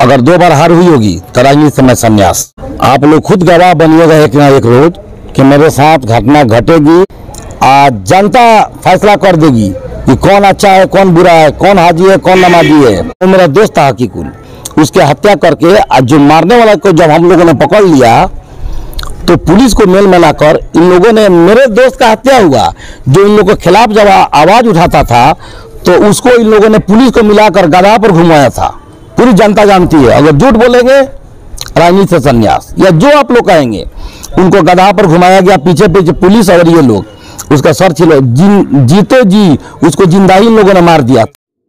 अगर 2 बार हार हुई होगी तो राजनीति में संन्यास। आप लोग खुद गवाह बनिएगा एक ना एक रोज कि मेरे साथ घटना घटेगी। आज जनता फैसला कर देगी कि कौन अच्छा है, कौन बुरा है, कौन हाजी है, कौन नमाजी है। तो मेरा दोस्त था हकीकुल, उसके हत्या करके आज जो मारने वाला को जब हम लोगों ने पकड़ लिया तो पुलिस को मेल मिलाकर इन लोगों ने, मेरे दोस्त का हत्या हुआ जो इन लोगों के खिलाफ जब आवाज उठाता था तो उसको इन लोगों ने पुलिस को मिलाकर गधा पर घुमाया था। पूरी जनता जानती है, अगर झूठ बोलेंगे राजनीति से संन्यास, या जो आप लोग कहेंगे उनको गधा पर घुमाया गया। पीछे पीछे पुलिस और ये लोग उसका सर छिलो, जीतो जी उसको जिंदा ही इन लोगों ने मार दिया।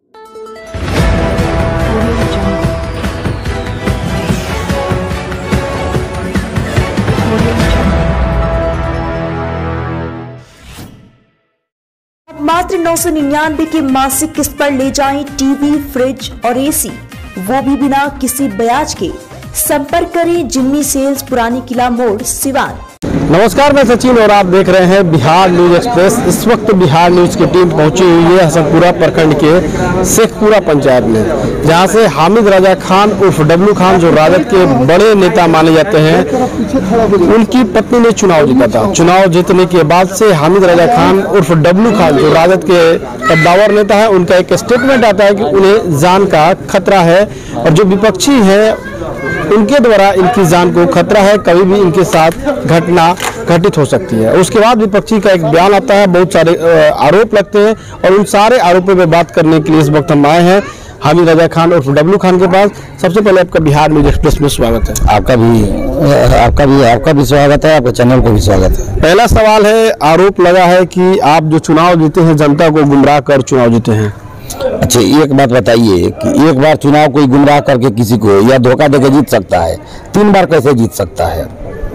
मात्र 999 के मासिक किस्त पर ले जाएं टीवी, फ्रिज और एसी, वो भी बिना किसी ब्याज के। संपर्क करें जिम्मी सेल्स, पुरानी किला मोड़, सिवान। नमस्कार, मैं सचिन और आप देख रहे हैं बिहार न्यूज एक्सप्रेस। इस वक्त बिहार न्यूज की टीम पहुंची हुई है हसनपुरा प्रखंड के शेखपुरा पंचायत में, जहां से हामिद रजा खान उर्फ डब्लू खान, जो राजद के बड़े नेता माने जाते हैं, उनकी पत्नी ने चुनाव जीता था। चुनाव जीतने के बाद से हामिद रजा खान उर्फ डब्लू खान, जो राजद के कद्दावर नेता है, उनका एक स्टेटमेंट आता है कि उन्हें जान का खतरा है और जो विपक्षी है उनके द्वारा इनकी जान को खतरा है, कभी भी इनके साथ घटना घटित हो सकती है। उसके बाद विपक्षी का एक बयान आता है, बहुत सारे आरोप लगते हैं और उन सारे आरोपों पर बात करने के लिए इस वक्त हम आए हैं हामिद रजा खान उर्फ डब्लू खान के पास। सबसे पहले आपका बिहार न्यूज एक्सप्रेस में स्वागत है। आपका भी स्वागत है, आपके चैनल को भी स्वागत है। पहला सवाल है, आरोप लगा है कि आप जो चुनाव जीते हैं जनता को गुमराह कर चुनाव जीते हैं। अच्छा, एक बात बताइए कि एक बार चुनाव कोई गुमराह करके किसी को या धोखा देकर जीत सकता है, 3 बार कैसे जीत सकता है?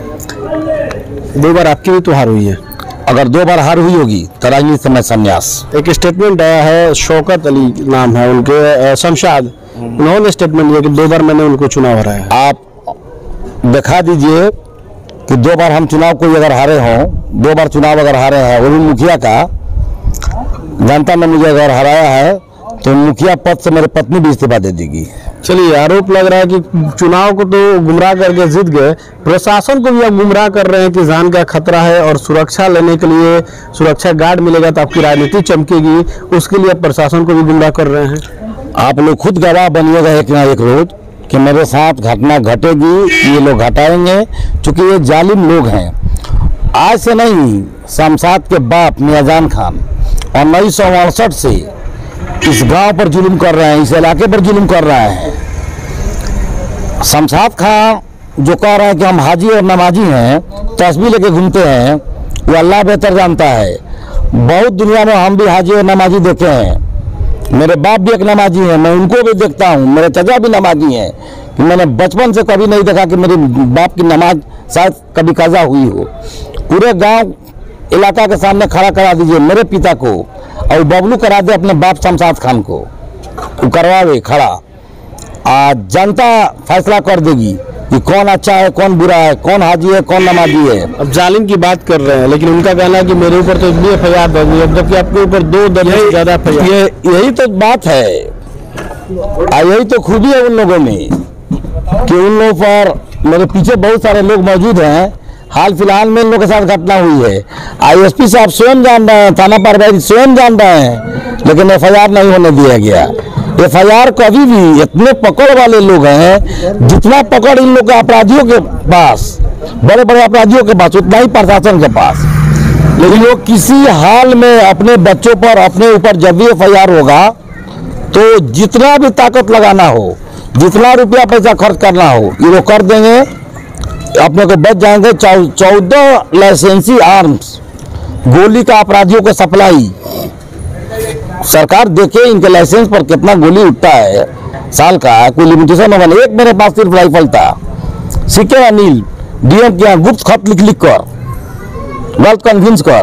2 बार आपकी भी तो हार हुई है। अगर 2 बार हार हुई होगी तो राजनीति में संन्यास। एक स्टेटमेंट आया है, शौकत अली नाम है उनके, शमशाद, उन्होंने स्टेटमेंट दिया कि 2 बार मैंने उनको चुनाव हराया। आप दिखा दीजिए कि 2 बार हम चुनाव कोई अगर हारे हों, 2 बार चुनाव अगर हारे हैं, वो भी मुखिया का, जनता ने मुझे अगर हराया है तो मुखिया पद से मेरी पत्नी भी इस्तीफा दे देगी। चलिए, आरोप लग रहा है कि चुनाव को तो गुमराह करके जीत गए, प्रशासन को भी आप गुमराह कर रहे हैं कि जान का खतरा है और सुरक्षा लेने के लिए सुरक्षा गार्ड मिलेगा तो आपकी राजनीति चमकेगी, उसके लिए आप प्रशासन को भी गुमराह कर रहे हैं। आप लोग खुद गवाह बनिएगा एक ना एक रोज कि मेरे साथ घटना घटेगी, ये लोग घटाएंगे, क्योंकि ये जालिम लोग हैं। आज से नहीं, शमशाद के बाप मियाजान खान 1968 से इस गांव पर जुल्म कर रहे हैं, इस इलाके पर जुल्म कर रहे हैं। शमशाद खान जो कह रहे हैं कि हम हाजी और नमाजी हैं, तस्बीह लेके घूमते हैं, वो अल्लाह बेहतर जानता है। बहुत दुनिया में हम भी हाजी और नमाजी देखे हैं। मेरे बाप भी एक नमाजी हैं, मैं उनको भी देखता हूँ, मेरे चाचा भी नमाजी हैं। मैंने बचपन से कभी नहीं देखा कि मेरे बाप की नमाज शायद कभी कज़ा हुई हो। पूरे गाँव इलाका के सामने खड़ा करा दीजिए मेरे पिता को और बबलू करा दे अपने बाप शमशाद खान को, करवावे खड़ा। आज जनता फैसला कर देगी कि कौन अच्छा है, कौन बुरा है, कौन हाजी है, कौन नमाजी है। अब जालिम की बात कर रहे हैं, लेकिन उनका कहना है कि मेरे ऊपर तो भी एफआईआर दर्ज है, जबकि आपके ऊपर 2 दर्जन से ज्यादा एफआईआर। यही तो बात है, यही तो खूबी है उन लोगों में कि उन लोगों पर, मेरे पीछे बहुत सारे लोग मौजूद हैं। हाल फिलहाल में इन लोगों के साथ घटना हुई है। आईएसपी साहब स्वयं जान रहे हैं, थाना प्रभारी स्वयं जान रहे हैं, लेकिन एफआईआर नहीं होने दिया गया। एफआईआर कभी भी, इतने पकड़ वाले लोग हैं, जितना पकड़ इन लोग के अपराधियों के पास, बड़े बड़े अपराधियों के पास, उतना ही प्रशासन के पास। लेकिन लोग किसी हाल में अपने बच्चों पर, अपने ऊपर जब भी एफआईआर होगा तो जितना भी ताकत लगाना हो, जितना रुपया पैसा खर्च करना हो, ये लोग कर देंगे, अपने को बच जाएंगे। 14 लाइसेंसी आर्म्स, गोली का अपराधियों को सप्लाई, सरकार देखे इनके लाइसेंस पर कितना गोली उठता है साल का, कोई लिमिटेशन होगा नहीं। एक मेरे पास सिर्फ राइफल था, सिक्के अनिल डीएम के यहाँ गुप्त खत लिख कर, गलत कन्विंस कर,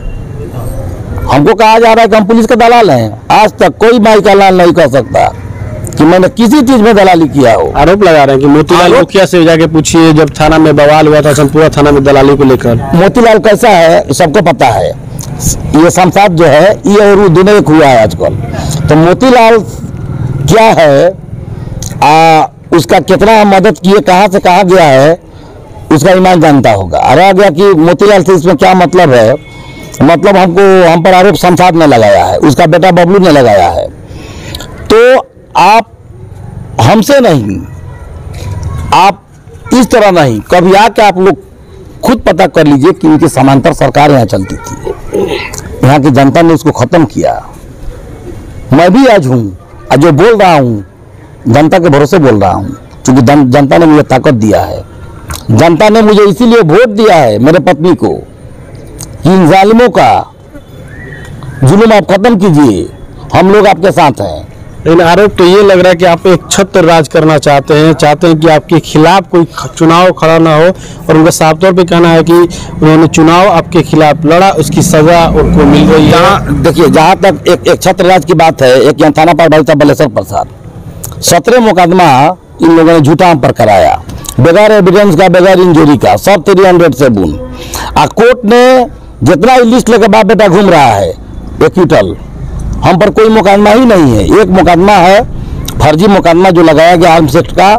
हमको कहा जा रहा है कि हम पुलिस के दलाल हैं। आज तक कोई माई का लाल नहीं कर सकता कि मैंने किसी चीज में दलाली किया हो। आरोप लगा रहे हैं कि मोतीलाल मुखिया से जाके पूछिए, जब थाना में बवाल हुआ था संपूर्ण थाना में दलाली को लेकर। मोतीलाल कैसा है सबको पता है, ये शमशाद जो है ये और दोनों एक हुआ है आजकल। तो मोतीलाल क्या है, उसका कितना मदद किए, कहाँ से कहाँ गया है, उसका ईमान जानता होगा। रह गया कि मोतीलाल से इसमें क्या मतलब है, मतलब हम पर आरोप शमशाद ने लगाया है, उसका बेटा बबलू ने लगाया है। तो आप हमसे नहीं, आप इस तरह नहीं, कभी आके आप लोग खुद पता कर लीजिए कि उनकी समांतर सरकार यहाँ चलती थी, यहाँ की जनता ने उसको खत्म किया। मैं भी आज हूँ, आज जो बोल रहा हूँ जनता के भरोसे बोल रहा हूँ, क्योंकि जनता ने मुझे ताकत दिया है। जनता ने मुझे इसीलिए वोट दिया है, मेरे पत्नी को, कि इन जालिमों का जुल्म आप खत्म कीजिए, हम लोग आपके साथ हैं। लेकिन आरोप तो ये लग रहा है कि आप एक छत्र राज करना चाहते हैं कि आपके खिलाफ कोई चुनाव खड़ा ना हो, और उनका साफ तौर पे कहना है कि उन्होंने चुनाव आपके खिलाफ लड़ा, उसकी सजा उनको मिल रही है। देखिए, जहाँ तक एक छत्र राज की बात है, एक यहाँ थाना पर भाई था बलेश्वर प्रसाद, 17 मुकदमा इन लोगों ने झूठा हम पर कराया, बगैर एविडेंस का, बगैर इंजरी का, सब 307। कोर्ट ने जितना लिस्ट लेकर बाप बेटा घूम रहा है, एक्यूटल, हम पर कोई मुकदमा ही नहीं है। एक मुकदमा है फर्जी मुकदमा जो लगाया गया आर्म्स एक्ट का,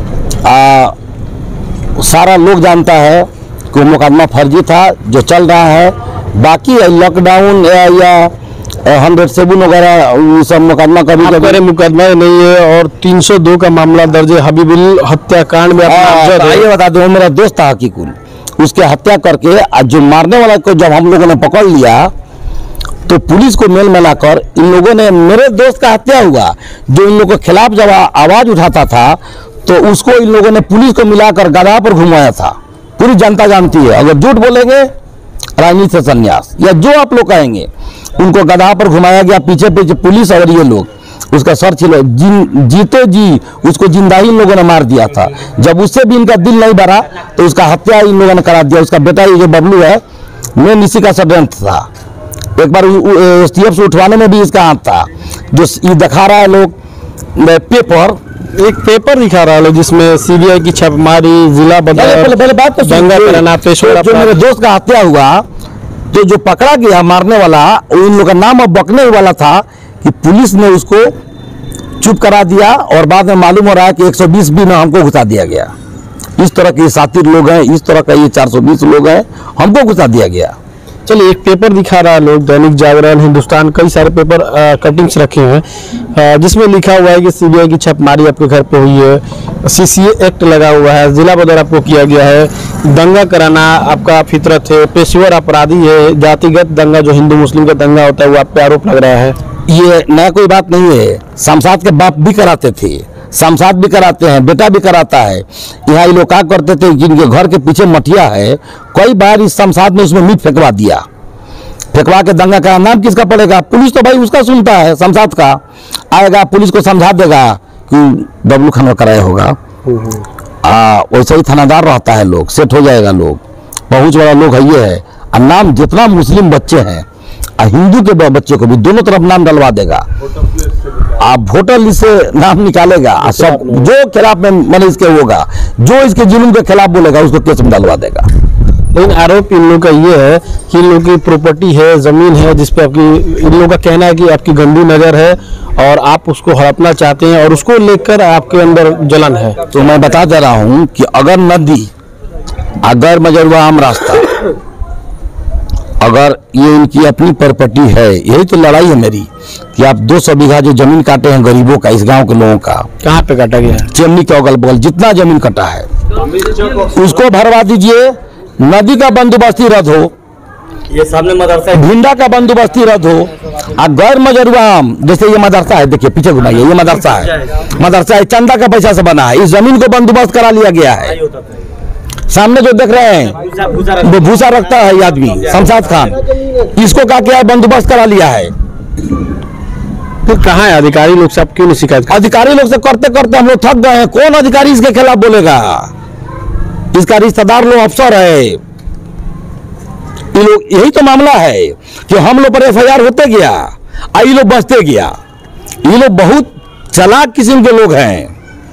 सारा लोग जानता है कि वो मुकदमा फर्जी था जो चल रहा है। बाकी लॉकडाउन या 107 वगैरह सब मुकदमा कभी मुकदमा नहीं है, और 302 का मामला दर्ज है हबीबुल हत्याकांड में। आइए बता दो, मेरा दोस्त था हकीकुल, उसके हत्या करके आज जो मारने वाला को जब हम लोगों ने पकड़ लिया तो पुलिस को मेल मिलाकर इन लोगों ने, मेरे दोस्त का हत्या हुआ जो इन लोगों के खिलाफ जब आवाज उठाता था तो उसको इन लोगों ने पुलिस को मिलाकर गधा पर घुमाया था। पूरी जनता जानती है, अगर झूठ बोलेंगे राजनीति से संन्यास, या जो आप लोग कहेंगे, उनको गधा पर घुमाया गया, पीछे पीछे पुलिस और ये लोग उसका सर छिलो, जीते जी उसको जिंदा ही इन लोगों ने मार दिया था। जब उससे भी इनका दिल नहीं भरा तो उसका हत्या इन लोगों ने करा दिया। उसका बेटा ये जो बबलू है, मेन इसी का षड्यंत्र था। एक बार एसटीएफ से उठवाने में भी इसका हाथ था। जो ये दिखा रहा है लोग पेपर, एक पेपर दिखा रहा है जिसमें सीबीआई की छापेमारी, जिला पहले बात तो दंगा कराना, जो मेरे दोस्त का हत्या हुआ, तो जो पकड़ा गया मारने वाला, इन लोग का नाम अब बकने वाला था कि पुलिस ने उसको चुप करा दिया, और बाद में मालूम हो रहा है कि 120 भी में हमको घुसा दिया गया। इस तरह के साथी लोग हैं, इस तरह का ये 420 लोग हैं, हमको घुसा दिया गया। चलिए, एक पेपर दिखा रहा है लोग, दैनिक जागरण, हिंदुस्तान, कई सारे पेपर कटिंग्स रखे हैं जिसमें लिखा हुआ है कि सीबीआई की छापेमारी आपके घर पे हुई है, सीसीए एक्ट लगा हुआ है, जिला बदर आपको किया गया है, दंगा कराना आपका फितरत है, पेशेवर अपराधी है, जातिगत दंगा जो हिंदू मुस्लिम का दंगा होता है वो आप पे आरोप लग रहा है। ये नया कोई बात नहीं है, शमशाद के बाप भी कराते थे, शमशाद भी कराते हैं, बेटा भी कराता है। यहाँ ये लोग क्या करते थे, जिनके घर के पीछे मठिया है, कई बार इस शमशाद में उसमें मीट फेंकवा दिया, फेंकवा के दंगा का नाम किसका पड़ेगा? पुलिस तो भाई उसका सुनता है, शमशाद का आएगा, पुलिस को समझा देगा कि बबलू खान कराया होगा। वैसे ही थानादार रहता है, लोग सेट हो जाएगा, लोग पहुंच वाला लोग है ये है। और नाम जितना मुस्लिम बच्चे हैं और हिंदू के बच्चे को भी दोनों तरफ नाम डलवा देगा, आप वोटर लिस्ट से नाम निकालेगा, सब जो खिलाफ में मैंने इसके होगा, जो इसके जुल्म के खिलाफ बोलेगा उसको केस में डलवा देगा। लेकिन आरोप इन लोगों का ये है कि इन लोगों की प्रॉपर्टी है, जमीन है, जिसपे आपकी, इन लोगों का कहना है कि आपकी गंदी नजर है और आप उसको हड़पना चाहते हैं और उसको लेकर आपके अंदर जलन है। तो मैं बता दे रहा हूं कि अगर नदी, अगर मजरवा आम रास्ता, अगर ये इनकी अपनी प्रॉपर्टी है, यही तो लड़ाई है मेरी कि आप 200 बीघा जो जमीन काटे हैं गरीबों का, इस गांव के लोगों का, कहाँ पे काटा गया है? चेमनी के अगल बगल जितना जमीन कटा है उसको भरवा दीजिए, नदी का बंदोबस्ती रद्द हो, ये सामने मदरसा है, भिंडा का बंदोबस्ती रद्द हो, और गैर मजरूआ आम, जैसे ये मदरसा है, देखिए पीछे घुमाइए, ये मदरसा है, चंदा का पैसा से बना है, इस जमीन को बंदोबस्त करा लिया गया है। सामने जो देख रहे हैं वो भूसा रखता है ये आदमी शमशाद खान, इसको क्या किया, बंदोबस्त करा लिया है। फिर कहाँ है अधिकारी लोग से, आप क्यों नहीं शिकायत? अधिकारी लोग से करते करते हम लोग थक गए हैं, कौन अधिकारी इसके खिलाफ बोलेगा? इसका रिश्तेदार लोग अफसर है, ये लोग, यही तो मामला है कि हम लोग पर एफआईआर होते गया, ये लोग बचते गया। ये लोग बहुत चालाक किस्म के लोग हैं।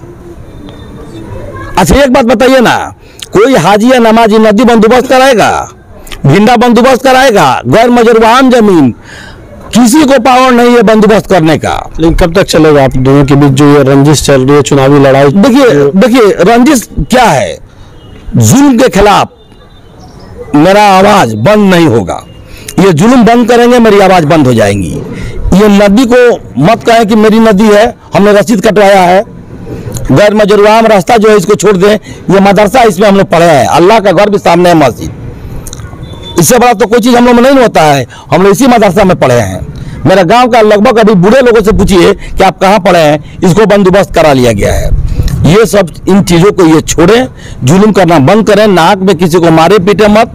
अच्छा एक बात बताइए ना, कोई हाजी या नमाजी नदी बंदोबस्त कराएगा, भिंडा बंदोबस्त कराएगा, गैर मजरूआ आम जमीन किसी को पावर नहीं है बंदोबस्त करने का। लेकिन कब तक चलेगा आप दोनों के बीच जो ये रंजिश चल रही है, चुनावी लड़ाई? देखिए रंजिश क्या है, जुल्म के खिलाफ मेरा आवाज बंद नहीं होगा। ये जुल्म बंद करेंगे, मेरी आवाज बंद हो जाएंगी। ये नदी को मत कहें कि मेरी नदी है, हमने रसीद कटवाया है। गैर मजरूआम रास्ता जो है इसको छोड़ दें। ये मदरसा, इसमें हम लोग पढ़े हैं, अल्लाह का घर भी सामने है, मस्जिद। इससे बड़ा तो कोई चीज़ हम लोग में नहीं होता है। हम लोग इसी मदरसा में पढ़े हैं। मेरे गांव का लगभग अभी बूढ़े लोगों से पूछिए कि आप कहाँ पढ़े हैं, इसको बंदोबस्त करा लिया गया है। ये सब इन चीज़ों को ये छोड़ें, जुल्म करना बंद करें, नाक में किसी को मारे पीटे मत।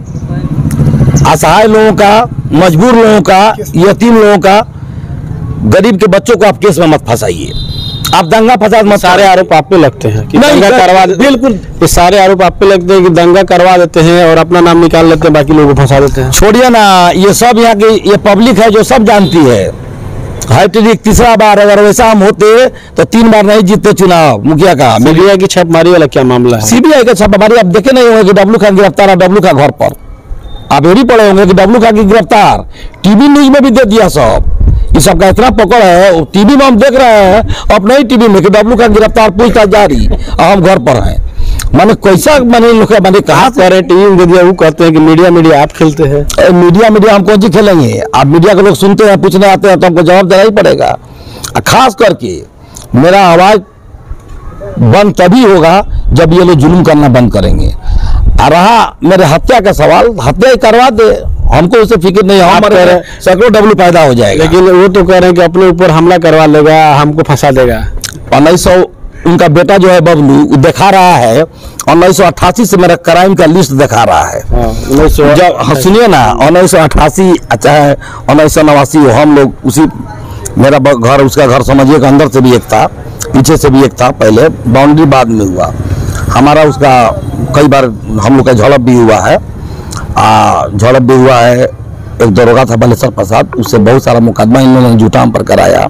असहाय लोगों का, मजबूर लोगों का, यतीम लोगों का, गरीब के बच्चों को आप केस में मत फंसाइए। आप दंगा फसाद मत। सारे आरोप आप पे लगते हैं कि दंगा करवा देते? बिल्कुल, ये सारे आरोप आप पे लगते हैं कि दंगा करवा देते हैं और अपना नाम निकाल लेते हैं, बाकी लोगों को फंसा देते हैं। छोड़िए ना, ये सब यहाँ की ये पब्लिक है जो सब जानती है। हैट्रिक तीसरा बार, अगर वैसा हम होते तो 3 बार नहीं जीतते चुनाव मुखिया का। सीबीआई की छापेमारी वाला क्या मामला है? सीबीआई का छापेमारी आप देखे नहीं होंगे कि डब्लू खान गिरफ्तार है, डब्लू का घर पर। आप ये भी पढ़े होंगे कि डब्लू खान की गिरफ्तार, टीवी न्यूज में भी दे दिया सब। ये सबका इतना पकड़ है, टीवी में हम देख रहे हैं, अपने ही टीवी में कि डब्लू खान गिरफ्तार, पूछताछ जारी, और हम घर पर हैं। माने कैसा माने लोग माने कहा करे टीवी में दे दिया, वो कहते हैं कि मीडिया आप खेलते हैं। मीडिया हम कौन सी खेलेंगे? आप मीडिया के लोग सुनते हैं, पूछने आते हैं, तो हमको जवाब देना ही पड़ेगा। खास करके मेरा आवाज बंद तभी होगा जब ये लोग जुल्म करना बंद करेंगे। रहा मेरे हत्या का सवाल, हत्या ही करवा दे, हमको उससे फिक्र नहीं है। हमारे सैकड़ों डब्लू पैदा हो जाएगा। लेकिन वो तो कह रहे हैं कि अपने ऊपर हमला करवा लेगा, हमको फंसा देगा। 1900 उनका बेटा जो है बबलू, वो दिखा रहा है 1988 से मेरा क्राइम का लिस्ट दिखा रहा है। जब सुनिए ना, 1988 अच्छा है, 1989 हम लोग उसी, मेरा घर, उसका घर समझिए कि अंदर से भी एक था, पीछे से भी एक था। पहले बाउंड्री बाद में हुआ हमारा, उसका कई बार हम लोग का झड़प भी हुआ है। झड़प भी हुआ है। एक दरोगा था बलेश्वर प्रसाद, उससे बहुत सारा मुकदमा इन लोगों ने झूठा हम पर कराया।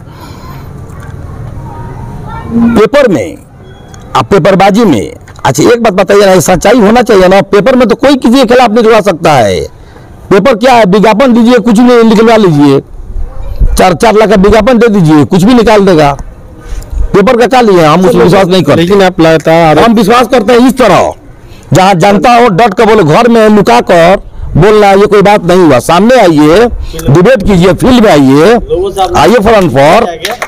पेपर में, आप पेपरबाजी में, अच्छा एक बात बताइए ना, सच्चाई होना चाहिए ना। पेपर में तो कोई किसी के खिलाफ निकलवा सकता है। पेपर क्या है, विज्ञापन दीजिए, कुछ भी निकलवा लीजिए, 4-4 लाख का विज्ञापन दे दीजिए, कुछ भी निकाल देगा। पेपर का क्या लिए हम उसमें विश्वास नहीं करते। लेकिन आप लगता है हम विश्वास करते हैं इस तरह, जहाँ जनता हो डट कर बोले, घर में लुका कर बोलना ये कोई बात नहीं हुआ। सामने आइए, डिबेट कीजिए, फील्ड में आइए, फ्रंट पर।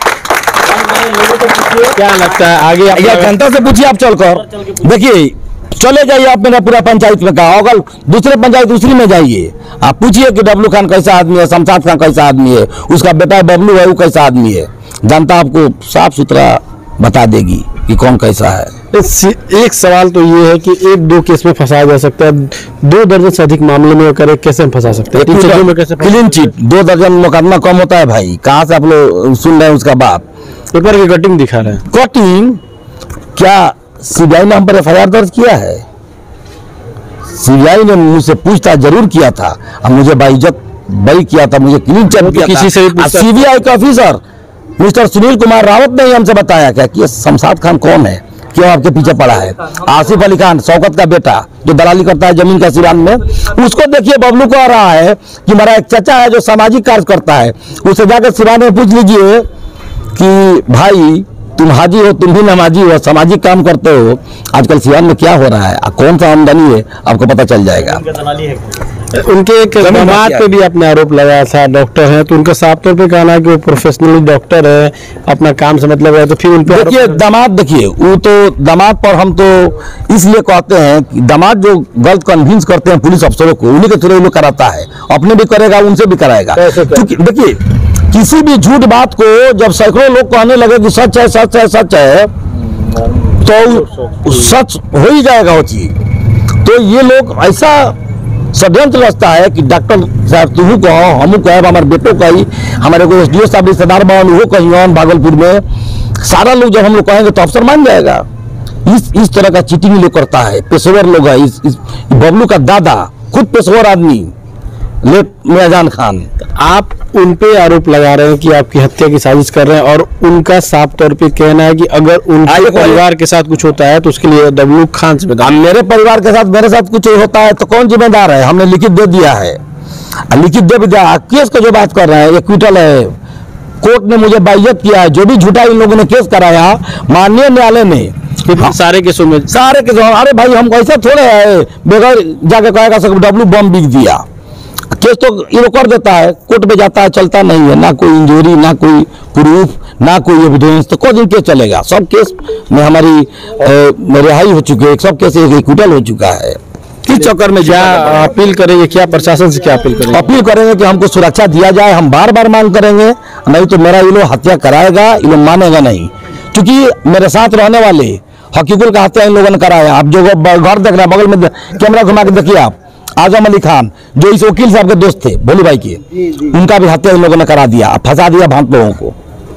क्या लगता है आगे या जनता से पूछिए, आप चलकर देखिए, चले जाइए आप मेरा पूरा पंचायत में कहा, अगर दूसरे पंचायत दूसरी में जाइए, आप पूछिए कि डब्लू खान कैसा आदमी है, शमशाद खान कैसा आदमी है, उसका बेटा बबलू है वो कैसा आदमी है। जनता आपको साफ सुथरा बता देगी कि कौन कैसा है। एक सवाल तो ये है कि 1-2 केस में फंसाया जा सकता है, 2 दर्जन से अधिक मामले में करे कैसे हम फंसा सकते हैं? क्लीन चिट 2 दर्जन मुकदमा कम होता है भाई। कहाँ से आप लोग सुन रहे हैं उसका बाप? पेपर की कटिंग दिखा रहे हैं। कटिंग क्या? सीबीआई ने हम पर FIR दर्ज किया है। सीबीआई ने मुझसे पूछताछ जरूर किया था, अब मुझे बाइज्जत बरी किया था, मुझे क्लीन चिट किया किसी से भी। सीबीआई का ऑफिसर मिस्टर सुनील कुमार रावत ने हमसे बताया क्या कि शमशाद खान कौन है, क्यों आपके पीछे पड़ा है। आसिफ अली खान, शौकत का बेटा, जो दलाली करता है जमीन का सिवान में, उसको देखिए बबलू को आ रहा है कि मेरा एक चाचा है जो सामाजिक कार्य करता है, उससे जाकर सिवान में पूछ लीजिए कि भाई तुम हाजी हो, तुम भी नमाजी हो, सामाजिक काम करते हो, आजकल सिवान में क्या हो रहा है, कौन सा आमदनी है, आपको पता चल जाएगा। उनके एक दामाद पे भी आपने आरोप लगाया था, डॉक्टर हैं, तो उनका साफ तौर पे कहना है कि वो प्रोफेशनली डॉक्टर है, अपना काम से मतलब है, तो फिर उन पे देखिए दामाद, देखिए वो तो दामाद पर हम तो इसलिए कहते हैं कि दामाद जो गलत कन्विंस करते हैं पुलिस अफसरों को, उन्हीं के थ्रू लोग कराता है, अपने भी करेगा, उनसे भी कराएगा। क्योंकि देखिए किसी भी झूठ बात को जब सैकड़ों लोग कहने लगे कि सच है सच है सच है, तो सच हो ही जाएगा वो चीज। तो ये लोग ऐसा षड्यंत्र रचता है कि डॉक्टर साहब तुम कहो, हम कहे, हमारे बेटों कही, हमारे को SDO साहब रिश्तेदार बन वो कहीं भागलपुर में, सारा लोग जब हम लोग कहेंगे तो अफसर मान जाएगा। इस तरह का चीटिंग लोग करता है, पेशेवर लोग है। इस बबलू का दादा खुद पेशेवर आदमी, लेट मियाजान खान। आप उन पे आरोप लगा रहे हैं कि आपकी हत्या की साजिश कर रहे हैं, और उनका साफ तौर पे कहना है कि अगर उनके परिवार के साथ कुछ होता है तो उसके लिए डब्लू खान जिम्मेदार। मेरे परिवार के साथ, मेरे साथ कुछ होता है तो कौन जिम्मेदार है? हमने लिखित दे दिया है। लिखित दे भी दिया। केस का जो बात कर रहे हैं एक्विटल है, कोर्ट ने मुझे बाइज्जत किया है, जो भी झूठा इन लोगों ने केस कराया माननीय न्यायालय ने सारे केसों में अरे भाई हम ऐसा थोड़े है बगैर जाके कहेगा सब डब्लू बम बिक दिया। केस तो ये कर देता है, कोर्ट में जाता है, चलता नहीं है, ना कोई इंजरी, ना कोई प्रूफ, ना कोई एविडेंस, तो कोई दिन केस चलेगा। सब केस में हमारी रिहाई हो चुकी है, सब केस एक्विटल हो चुका है। किस चक्कर में क्या अपील करेंगे, क्या प्रशासन से क्या अपील करेंगे? अपील करेंगे कि हमको सुरक्षा दिया जाए, हम बार बार मांग करेंगे, नहीं तो मेरा ये लोग हत्या कराएगा, ये लोग मानेगा नहीं। क्योंकि मेरे साथ रहने वाले हकीकुल का हत्या इन लोगों ने कराया। आप जो घर देख रहे हैं बगल में कैमरा घुमा के देखिए आप, आजम अली खान जो इस वकील साहब के दोस्त थे भोलू भाई के, उनका भी हत्या इन लोगों ने करा दिया, फंसा दिया भांत लोगों को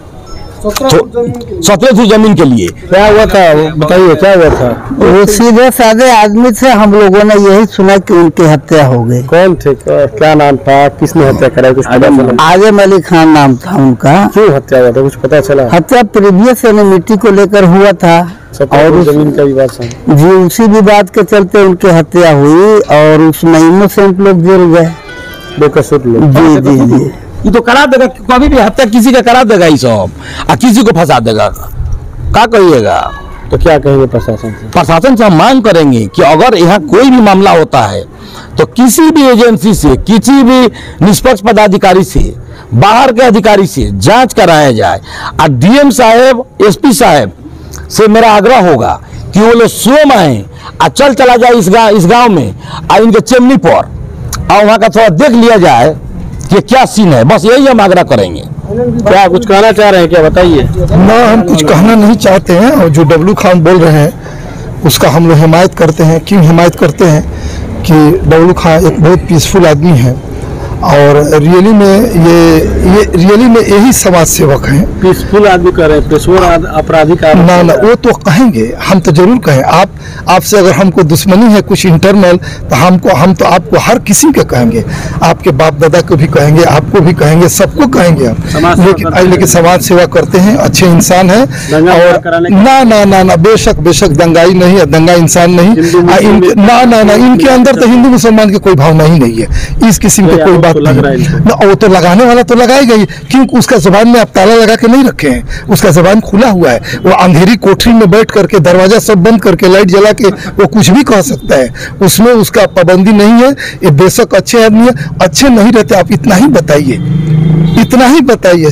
17 जमीन के लिए। क्या हुआ था बताइए, क्या हुआ था? वो सीधे साधे आदमी से हम लोगों ने यही सुना कि उनकी हत्या हो गई। कौन थे, क्या नाम था, किसने हत्या कराई, कुछ पता चला? आजम अली खान नाम था उनका। क्यों हत्या हुआ था, कुछ पता चला? हत्या प्रीवियस एनिमिटी को लेकर हुआ था और जमीन का विवाद जी, उसी विवाद के चलते उनकी हत्या हुई और उसमें इनोसेंट लोग जुड़ गए, बेकसूर लोग। जी जी जी। ये तो करा देगा, कभी भी हत्या किसी का करा देगा ये सब, और किसी को फंसा देगा। क्या कहिएगा? तो क्या कहेंगे प्रशासन से? प्रशासन से हम मांग करेंगे कि अगर यहाँ कोई भी मामला होता है तो किसी भी एजेंसी से, किसी भी निष्पक्ष पदाधिकारी से, बाहर के अधिकारी से जांच कराया जाए। और डीएम साहब, एसपी साहब से मेरा आग्रह होगा कि वो लोग स्वयं आए और चला जाए इस गांव में और इनके चिमनी पर, और वहाँ का थोड़ा देख लिया जाए कि क्या सीन है। बस यही हम आग्रह करेंगे। क्या कुछ कहना चाह रहे हैं, क्या बताइए? ना, हम कुछ कहना नहीं चाहते हैं, और जो डब्लू खान बोल रहे हैं उसका हम लोग हिमायत करते हैं। क्यों हिमायत करते हैं कि डब्लू खान एक बहुत पीसफुल आदमी है और रियली में ये रियली में यही समाज सेवक हैं। पीसफुल आदमी कह रहे हैं, पेशेवर अपराधी का ना ना, वो तो कहेंगे, हम तो जरूर कहें। आपसे अगर हमको दुश्मनी है कुछ इंटरनल, तो हम तो आपको हर किसी के कहेंगे, आपके बाप दादा को भी कहेंगे, आपको भी कहेंगे, सबको कहेंगे आप। लेकिन समाज सेवा करते हैं, अच्छे इंसान हैं। और ना ना ना ना, बेशक बेशक दंगाई नहीं है, दंगा इंसान नहीं। ना ना ना, इनके अंदर तो हिंदू मुसलमान की कोई भावना ही नहीं है, इस किस्म की कोई बात नहीं। वो तो लगाने वाला तो लगाएगा ही, क्योंकि उसका जुबान में आप ताला लगा के नहीं रखे हैं, उसका जुबान खुला हुआ है। वो अंधेरी कोठरी में बैठ करके दरवाजा सब बंद करके लाइट जला के वो कुछ भी कह सकता है, उसमें उसका पाबंदी नहीं है। ये बेशक अच्छे आदमी है, अच्छे नहीं रहते आप इतना ही बताइए, इतना ही बताइए।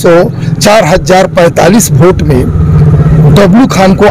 4045 वोट में डब्लू खान को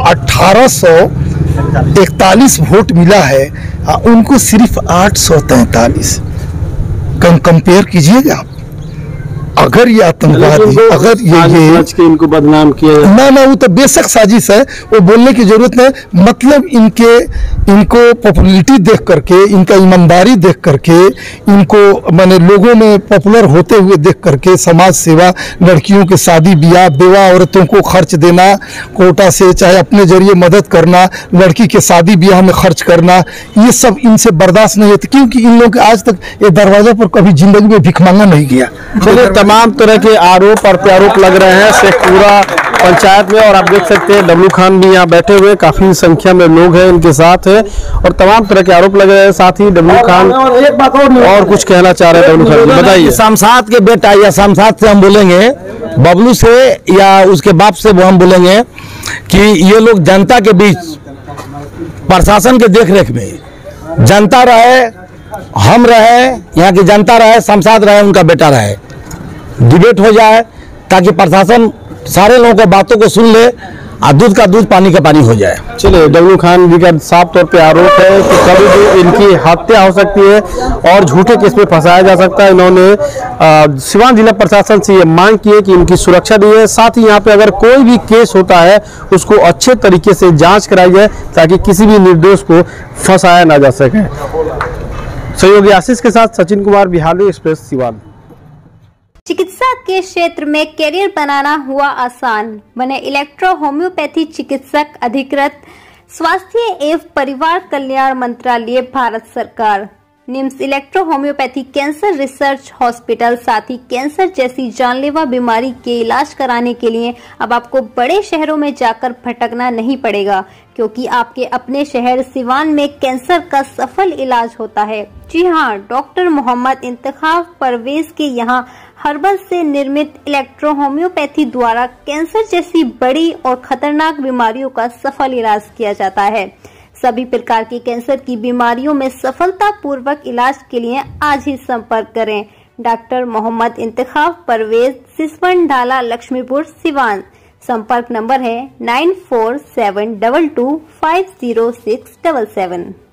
1841 वोट मिला है, उनको सिर्फ 843। कंपेयर कीजिएगा आप। अगर ये आतंकवादी, अगर ये के इनको बदनाम किया, ना वो तो बेशक साजिश है, वो बोलने की जरूरत नहीं। मतलब इनको पॉपुलरिटी देख करके, इनका ईमानदारी देख करके, इनको माने लोगों में पॉपुलर होते हुए देख करके, समाज सेवा, लड़कियों के शादी ब्याह, बेवा औरतों को खर्च देना कोटा से, चाहे अपने जरिए मदद करना, लड़की के शादी ब्याह में खर्च करना, ये सब इनसे बर्दाश्त नहीं होती। क्योंकि इन लोग आज तक ये दरवाजा पर कभी जिंदगी में भिख मांगा नहीं गया। तमाम तरह के आरोप और प्रत्यारोप लग रहे हैं शेखपुरा पंचायत में, और आप देख सकते हैं डब्लू खान भी यहाँ बैठे हुए, काफी संख्या में लोग हैं इनके साथ है, और तमाम तरह के आरोप लग रहे हैं। साथ ही डब्लू खान और कुछ कहना चाह रहे हैं। डब्लू खान बताइए। शमशाद के बेटा या शमशाद से हम बोलेंगे, बबलू से या उसके बाप से वो हम बोलेंगे कि ये लोग जनता के बीच, प्रशासन के देखरेख में जनता रहे, हम रहे, यहाँ की जनता रहे, शमशाद रहे, उनका बेटा रहे, डिबेट हो जाए ताकि प्रशासन सारे लोगों को बातों को सुन ले और दूध का दूध पानी का पानी हो जाए। चलिए, डब्लू खान जी का साफ तौर पे आरोप है कि कभी भी इनकी हत्या हो सकती है और झूठे केस में फंसाया जा सकता है। इन्होंने सिवान जिला प्रशासन से ये मांग की है कि इनकी सुरक्षा दी है। साथ ही यहाँ पे अगर कोई भी केस होता है उसको अच्छे तरीके से जांच कराई जाए ताकि किसी भी निर्दोष को फंसाया ना जा सके। सहयोगी आशीष के साथ सचिन कुमार, बिहार न्यूज़ एक्सप्रेस, सिवान। चिकित्सा के क्षेत्र में कैरियर बनाना हुआ आसान, बने इलेक्ट्रो होम्योपैथी चिकित्सक, अधिकृत स्वास्थ्य एवं परिवार कल्याण मंत्रालय, भारत सरकार। NIMS electro homeopathy cancer research hospital साथ ही कैंसर जैसी जानलेवा बीमारी के इलाज कराने के लिए अब आपको बड़े शहरों में जाकर भटकना नहीं पड़ेगा, क्योंकि आपके अपने शहर सिवान में कैंसर का सफल इलाज होता है। जी हाँ, डॉक्टर मोहम्मद इंतखाब परवेज के यहाँ हर्बल से निर्मित इलेक्ट्रो होम्योपैथी द्वारा कैंसर जैसी बड़ी और खतरनाक बीमारियों का सफल इलाज किया जाता है। सभी प्रकार की कैंसर की बीमारियों में सफलता पूर्वक इलाज के लिए आज ही संपर्क करें। डॉक्टर मोहम्मद इंतखाब परवेज, सिसवन ढाला, लक्ष्मीपुर, सिवान। संपर्क नंबर है 9472250677।